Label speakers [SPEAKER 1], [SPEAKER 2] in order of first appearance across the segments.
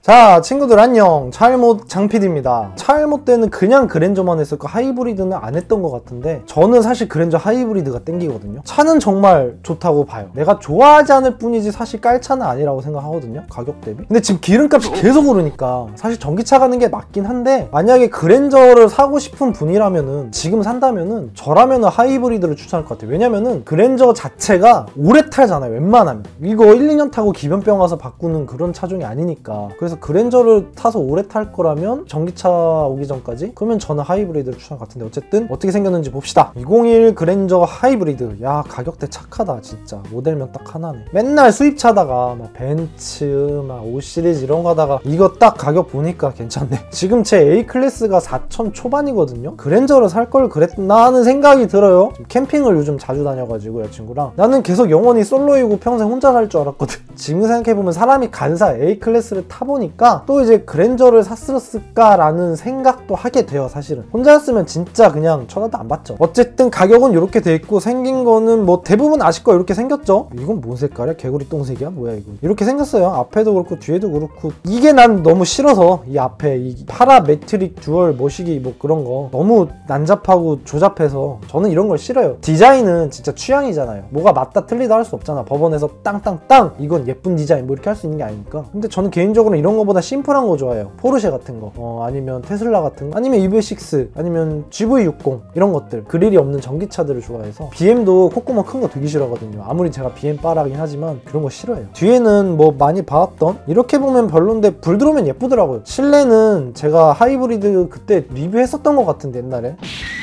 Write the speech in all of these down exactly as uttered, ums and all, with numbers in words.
[SPEAKER 1] 자, 친구들 안녕. 차일못 장피디입니다. 차일못 때는 그냥 그랜저만 했었고 하이브리드는 안 했던 것 같은데 저는 사실 그랜저 하이브리드가 땡기거든요. 차는 정말 좋다고 봐요. 내가 좋아하지 않을 뿐이지 사실 깔 차는 아니라고 생각하거든요, 가격 대비. 근데 지금 기름값이 계속 오르니까 사실 전기차 가는 게 맞긴 한데, 만약에 그랜저를 사고 싶은 분이라면은 지금 산다면은 저라면은 하이브리드를 추천할 것 같아요. 왜냐면은 그랜저 자체가 오래 타잖아요, 웬만하면. 이거 일, 이 년 타고 기변병 와서 바꾸는 그런 차종이 아니니까. 그래서 그랜저를 타서 오래 탈 거라면, 전기차 오기 전까지, 그러면 저는 하이브리드를 추천할 것 같은데, 어쨌든 어떻게 생겼는지 봅시다. 이공일 그랜저 하이브리드. 야, 가격대 착하다 진짜. 모델명 딱 하나네. 맨날 수입차다가 막 벤츠 막 오 시리즈 이런 거 하다가 이거 딱 가격 보니까 괜찮네. 지금 제 A 클래스가 사천 초반이거든요. 그랜저를 살 걸 그랬나 하는 생각이 들어요. 캠핑을 요즘 자주 다녀가지고 여자친구랑, 나는 계속 영원히 솔로이고 평생 혼자 살 줄 알았거든. 지금 생각해보면 사람이 간사 A 클래스를 타보니까 또 이제 그랜저를 샀을까라는 생각도 하게 돼요. 사실은 혼자였으면 진짜 그냥 쳐다도 안 봤죠. 어쨌든 가격은 이렇게 돼 있고, 생긴 거는 뭐 대부분 아실 거예요. 이렇게 생겼죠. 이건 뭔 색깔이야? 개구리 똥색이야? 뭐야 이거? 이렇게 생겼어요. 앞에도 그렇고 뒤에도 그렇고. 이게 난 너무 싫어서, 이 앞에 이 파라메트릭 듀얼 모시기 뭐 그런 거 너무 난잡하고 조잡해서 저는 이런 걸 싫어요. 디자인은 진짜 취향이잖아요. 뭐가 맞다 틀리다 할 수 없잖아. 법원에서 땅땅땅 이건 예쁜 디자인 뭐 이렇게 할 수 있는 게 아니니까. 근데 저는 개인적으로 이런 거보다 심플한 거 좋아해요. 포르쉐 같은 거, 어, 아니면 테슬라 같은 거, 아니면 이브이 식스, 아니면 지브이 육십 이런 것들, 그릴이 없는 전기차들을 좋아해서. 비엠도 콧구멍 큰 거 되게 싫어하거든요. 아무리 제가 비엠 빠라긴 하지만 그런 거 싫어해요. 뒤에는 뭐 많이 봐왔던, 이렇게 보면 별론데 불 들어오면 예쁘더라고요. 실내는 제가 하이브리드 그때 리뷰했었던 것 같은데, 옛날에.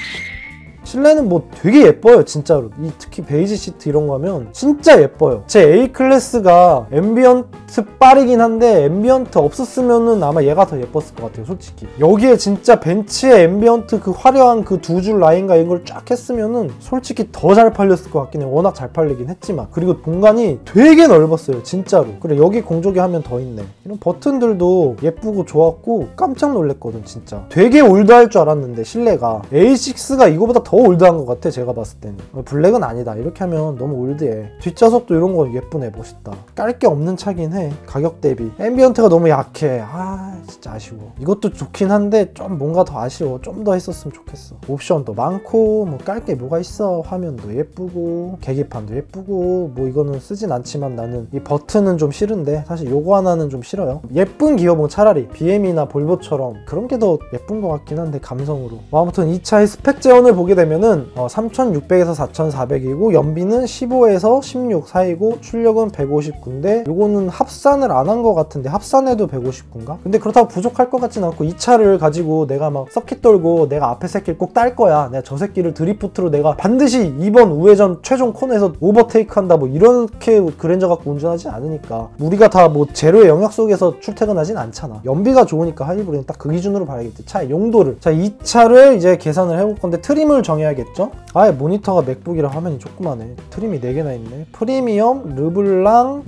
[SPEAKER 1] 실내는 뭐 되게 예뻐요 진짜로. 이 특히 베이지 시트 이런 거 하면 진짜 예뻐요. 제 A 클래스가 앰비언트 빠르긴 한데 앰비언트 없었으면은 아마 얘가 더 예뻤을 것 같아요 솔직히. 여기에 진짜 벤츠의 앰비언트 그 화려한 그 두 줄 라인과 이걸 쫙 했으면은 솔직히 더 잘 팔렸을 것 같긴 해요. 워낙 잘 팔리긴 했지만. 그리고 공간이 되게 넓었어요 진짜로. 그래, 여기 공조기 하면 더 있네. 이런 버튼들도 예쁘고 좋았고 깜짝 놀랐거든 진짜. 되게 올드할 줄 알았는데 실내가 에이 식스가 이거보다 더 올드한 것 같아 제가 봤을 때는. 블랙은 아니다. 이렇게 하면 너무 올드해. 뒷좌석도 이런 거 예쁘네. 멋있다. 깔 게 없는 차긴 해 가격 대비. 앰비언트가 너무 약해. 아 진짜 아쉬워. 이것도 좋긴 한데 좀 뭔가 더 아쉬워. 좀 더 했었으면 좋겠어. 옵션도 많고 뭐 깔 게 뭐가 있어. 화면도 예쁘고 계기판도 예쁘고. 뭐 이거는 쓰진 않지만 나는 이 버튼은 좀 싫은데, 사실 요거 하나는 좀 싫어요. 예쁜 기어봉 차라리 비엠이나 볼보처럼 그런 게 더 예쁜 것 같긴 한데 감성으로. 뭐 아무튼 이 차의 스펙 재원을 보게 되면 은 어, 삼천육백에서 사천사백이고 연비는 십오에서 십육 사이고 출력은 백오십구인데 요거는 합산을 안 한 것 같은데, 합산해도 백오십구인가? 근데 그렇다고 부족할 것 같진 않고, 이 차를 가지고 내가 막 서킷 돌고 내가 앞에 새끼를 꼭 딸 거야, 내가 저 새끼를 드리프트로 내가 반드시 이번 우회전 최종 코너에서 오버테이크 한다 뭐 이렇게 그랜저 갖고 운전하지 않으니까. 우리가 다 뭐 제로의 영역 속에서 출퇴근하진 않잖아. 연비가 좋으니까 하이브리드는 딱 그 기준으로 봐야겠지. 차의 용도를. 자, 이 차를 이제 계산을 해볼 건데 트림을 정해야겠죠? 아예 모니터가 맥북이라 화면이 조그마네. 트림이 네 개나 있네. 프리미엄, 르블랑,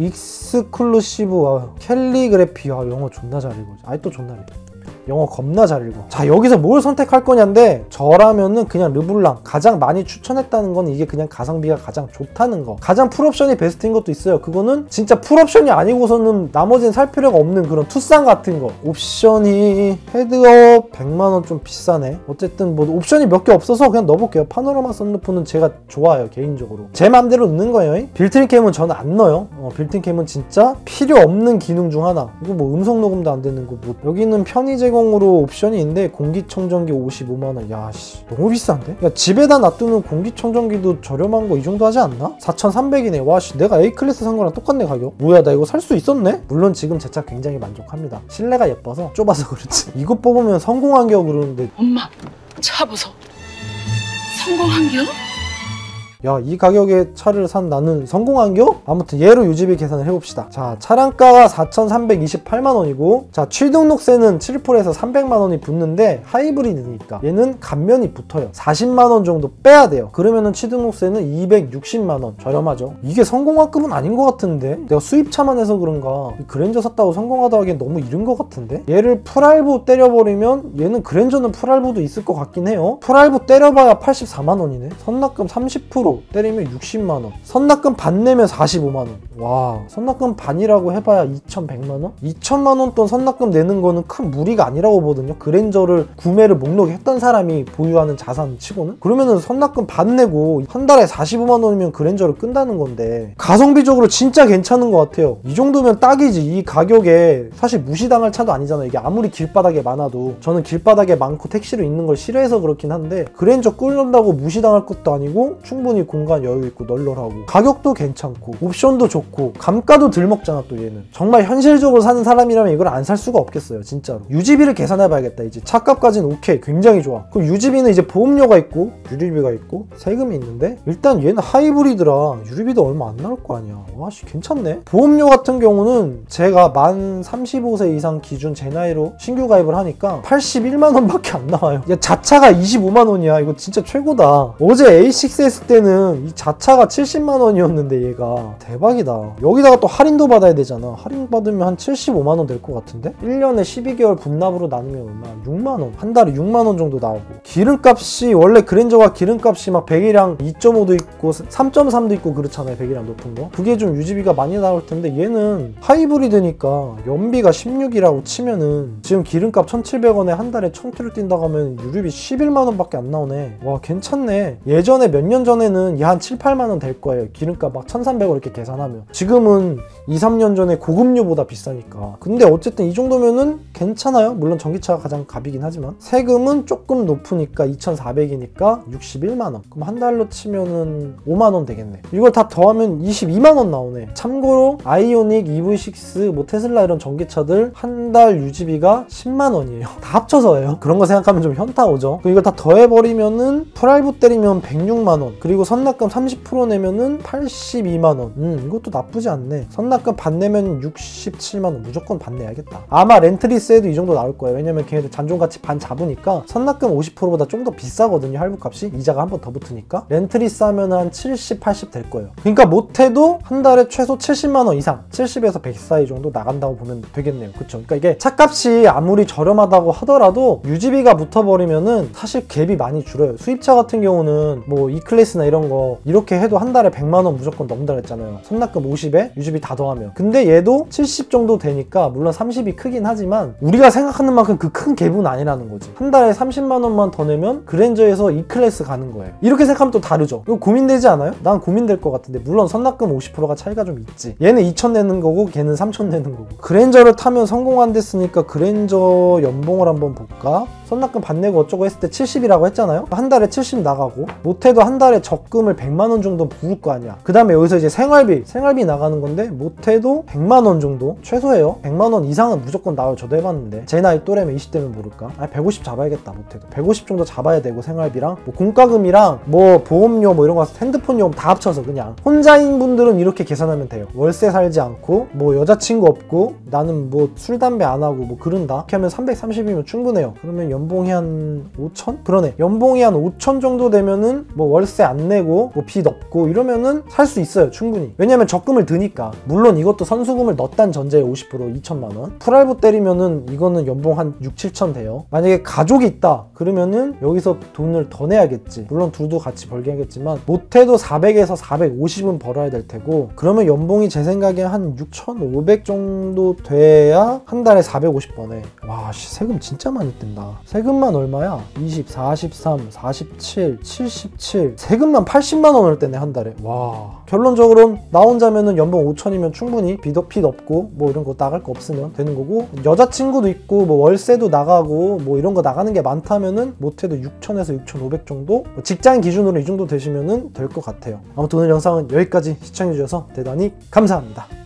[SPEAKER 1] 익스클루시브, 아, 캘리그래피. 아, 영어 존나 잘 읽어. 아이 또 존나 읽어. 영어 겁나 잘 읽어. 자, 여기서 뭘 선택할 거냐인데, 저라면은 그냥 르블랑. 가장 많이 추천했다는 건 이게 그냥 가성비가 가장 좋다는 거. 가장 풀옵션이 베스트인 것도 있어요. 그거는 진짜 풀옵션이 아니고서는 나머지는 살 필요가 없는 그런 투싼 같은 거. 옵션이 헤드업 백만 원 좀 비싸네. 어쨌든 뭐 옵션이 몇 개 없어서 그냥 넣어볼게요. 파노라마 선루프는 제가 좋아요 개인적으로. 제 맘대로 넣는 거예요. 빌트인 캠은 저는 안 넣어요. 어, 빌트인 캠은 진짜 필요 없는 기능 중 하나. 이거 뭐 음성 녹음도 안 되는 거. 뭐 여기는 편의제 공으로 옵션이 있는데 공기청정기 오십오만 원. 야씨 너무 비싼데? 야, 집에다 놔두는 공기청정기도 저렴한 거 이 정도 하지 않나? 사천삼백이네. 와씨 내가 A 클래스 산 거랑 똑같네 가격. 뭐야, 나 이거 살 수 있었네? 물론 지금 제 차 굉장히 만족합니다. 실내가 예뻐서 좁아서 그렇지. 이거 뽑으면 성공한 겨 그러는데.
[SPEAKER 2] 엄마 차 보소. 성공한 겨?
[SPEAKER 1] 야, 이 가격에 차를 산 나는 성공한겨? 아무튼 얘로 유지비 계산을 해봅시다. 자, 차량가가 사천삼백이십팔만 원이고, 자, 취등록세는 칠 퍼센트에서 삼백만 원이 붙는데 하이브리드니까 얘는 감면이 붙어요. 사십만 원 정도 빼야 돼요. 그러면은 취등록세는 이백육십만 원. 저렴하죠. 이게 성공한급은 아닌 것 같은데? 내가 수입차만 해서 그런가 그랜저 샀다고 성공하다 하기엔 너무 이른 것 같은데? 얘를 풀알부 때려버리면, 얘는 그랜저는 풀알부도 있을 것 같긴 해요. 풀알부 때려봐야 팔십사만 원이네. 선납금 삼십 퍼센트 프로 때리면 육십만 원, 선납금 반 내면 사십오만 원. 와, 선납금 반이라고 해봐야 이천백만 원? 이천만 원 돈 선납금 내는 거는 큰 무리가 아니라고 보거든요. 그랜저를 구매를 목록에 했던 사람이 보유하는 자산 치고는. 그러면은 선납금 반 내고 한 달에 사십오만 원이면 그랜저를 끈다는 건데 가성비적으로 진짜 괜찮은 것 같아요. 이 정도면 딱이지. 이 가격에 사실 무시당할 차도 아니잖아요. 이게 아무리 길바닥에 많아도, 저는 길바닥에 많고 택시로 있는 걸 싫어해서 그렇긴 한데 그랜저 끌는다고 무시당할 것도 아니고 충분히 공간 여유 있고 널널하고 가격도 괜찮고 옵션도 좋고 감가도 덜 먹잖아. 또 얘는 정말 현실적으로 사는 사람이라면 이걸 안 살 수가 없겠어요. 진짜로. 유지비를 계산해봐야겠다. 이제 차값까지는 오케이, 굉장히 좋아. 그럼 유지비는 이제 보험료가 있고 유류비가 있고 세금이 있는데, 일단 얘는 하이브리드라 유류비도 얼마 안 나올 거 아니야. 와씨, 괜찮네. 보험료 같은 경우는 제가 만 삼십오 세 이상 기준 제 나이로 신규 가입을 하니까 팔십일만 원밖에 안 나와요. 야, 자차가 이십오만 원이야. 이거 진짜 최고다. 어제 에이 식스 했을 때는 이 자차가 칠십만 원이었는데 얘가 대박이다. 여기다가 또 할인도 받아야 되잖아. 할인 받으면 한 칠십오만 원 될 것 같은데? 일 년에 십이 개월 분납으로 나누면 얼마? 육만 원. 한 달에 육만 원 정도 나오고, 기름값이 원래 그랜저가 기름값이 막 배기량 이 점 오도 있고 삼 점 삼도 있고 그렇잖아요. 배기량 높은 거. 그게 좀 유지비가 많이 나올 텐데 얘는 하이브리드니까 연비가 십육이라고 치면은 지금 기름값 천칠백 원에 한 달에 천 킬로미터 뛴다고 하면 유류비 십일만 원밖에 안 나오네. 와, 괜찮네. 예전에 몇 년 전에는 한 칠, 팔만 원 될 거예요. 기름값 막 천삼백 원 이렇게 계산하면. 지금은 이, 삼 년 전에 고급류보다 비싸니까. 근데 어쨌든 이 정도면은 괜찮아요. 물론 전기차가 가장 값이긴 하지만 세금은 조금 높으니까 이천사백이니까 육십일만 원. 그럼 한 달로 치면은 오만 원 되겠네. 이걸 다 더하면 이십이만 원 나오네. 참고로 아이오닉, 이브이 식스, 뭐 테슬라 이런 전기차들 한 달 유지비가 십만 원이에요. 다 합쳐서예요. 그런 거 생각하면 좀 현타 오죠. 이걸 다 더해버리면은 프라이브 때리면 백육만 원, 그리고 선납금 삼십 퍼센트 내면은 팔십이만 원. 음, 이것도 나쁘지 않네. 선납금 반 내면 육십칠만 원. 무조건 반 내야겠다. 아마 렌트리스에도 이 정도 나올 거예요. 왜냐면 걔네들 잔존가치 반 잡으니까 선납금 오십 퍼센트보다 좀 더 비싸거든요. 할부값이. 이자가 한 번 더 붙으니까. 렌트리스 하면 한 칠십, 팔십 될 거예요. 그러니까 못해도 한 달에 최소 칠십만 원 이상, 칠십에서 백 사이 정도 나간다고 보면 되겠네요. 그쵸? 그러니까 이게 차값이 아무리 저렴하다고 하더라도 유지비가 붙어버리면은 사실 갭이 많이 줄어요. 수입차 같은 경우는 뭐 E클래스나 이런 거 이렇게 해도 한 달에 백만 원 무조건 넘는다 그랬잖아요. 선납금 오십에 유지비 다 더하면. 근데 얘도 칠십 정도 되니까 물론 삼십이 크긴 하지만 우리가 생각하는 만큼 그 큰 갭은 아니라는 거지. 한 달에 삼십만 원만 더 내면 그랜저에서 E클래스 가는 거예요. 이렇게 생각하면 또 다르죠. 이거 고민되지 않아요? 난 고민될 것 같은데. 물론 선납금 오십 퍼센트가 차이가 좀 있지. 얘는 이천 내는 거고 걔는 삼천 내는 거고. 그랜저를 타면 성공 안 됐으니까 그랜저 연봉을 한번 볼까? 선납금 반 내고 어쩌고 했을 때 칠십이라고 했잖아요. 한 달에 칠십 나가고 못해도 한 달에 적금을 백만 원 정도 부을 거 아니야. 그 다음에 여기서 이제 생활비 생활비 나가는 건데 못해도 백만 원 정도 최소예요. 백만 원 이상은 무조건 나와요. 저도 해봤는데 제 나이 또래면 이십 대면 모를까. 아니 백오십 잡아야겠다. 못해도 백오십 정도 잡아야 되고, 생활비랑 뭐 공과금이랑 뭐 보험료 뭐 이런 거 핸드폰료 다 합쳐서 그냥 혼자인 분들은 이렇게 계산하면 돼요. 월세 살지 않고 뭐 여자친구 없고 나는 뭐 술 담배 안 하고 뭐 그런다 이렇게 하면 삼백삼십이면 충분해요. 그러면 연봉이 한 오천? 그러네. 연봉이 한 오천 정도 되면은 뭐 월세 안 내고 뭐 빚 없고 이러면은 살 수 있어요. 충분히. 왜냐면 적금을 드니까. 물론 이것도 선수금을 넣었단 전제에 오십 퍼센트 이천만 원. 프라이브 때리면은 이거는 연봉 한 육, 칠천 돼요. 만약에 가족이 있다 그러면은 여기서 돈을 더 내야겠지. 물론 둘도 같이 벌게 하겠지만 못해도 사백에서 사백오십은 벌어야 될 테고, 그러면 연봉이 제 생각에 한 육천오백 정도 돼야 한 달에 사백오십 번에. 와 씨, 세금 진짜 많이 뗀다. 세금만 얼마야? 이십, 사십삼, 사십칠, 칠십칠. 세금만 팔십만 원을 떼네 한 달에. 와. 결론적으로 나 혼자면은 연봉 오천이면 충분히 빚, 빚 없고 뭐 이런 거 나갈 거 없으면 되는 거고, 여자친구도 있고 뭐 월세도 나가고 뭐 이런 거 나가는 게 많다면은 못해도 육천에서 육천오백 정도? 뭐 직장 기준으로 이 정도 되시면은 될 것 같아요. 아무튼 오늘 영상은 여기까지 시청해주셔서 대단히 감사합니다.